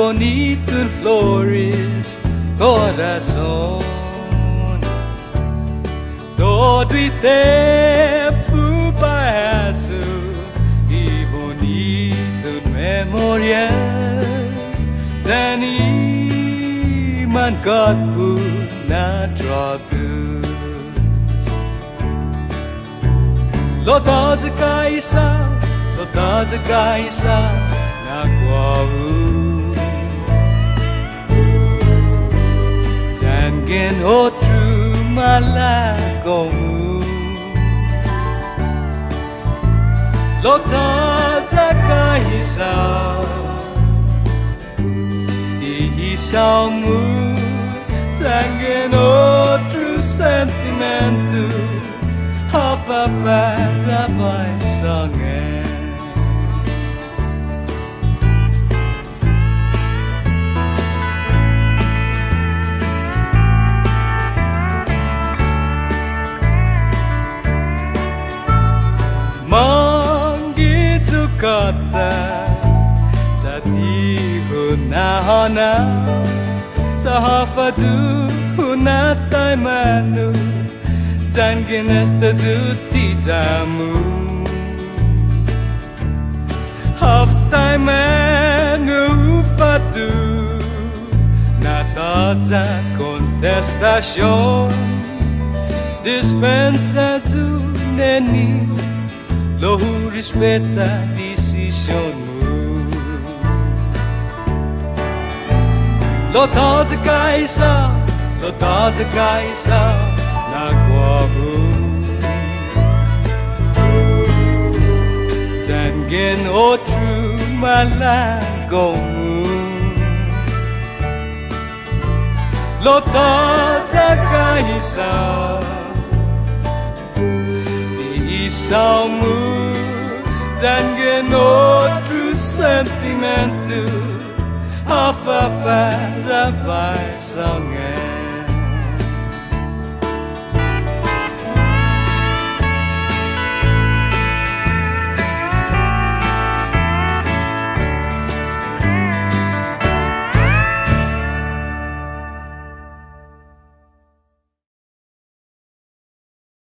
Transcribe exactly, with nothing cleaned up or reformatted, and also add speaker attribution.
Speaker 1: bonito flores corazón. Todo y tempo paso y bonito memorias Taniman God pun na tratus Lo taza kaisa Lo taza kaisa na kwau Tangin otru malakomu Lo taza kaisa Isao mu Tangin outro sentimento Hafa para paisongan Manggit kata na hana sa hafadu hunatai manu janginas tazuti jamu haftai manu fatu na taza contestación dispensa tu neni lohu respeta decision Lo taza kaisa, lo taza kaisa na kwahu Tangin otru malagomu Lo taza kaisa Di Isao mu Tangin otru sentimento Hafa para paisongan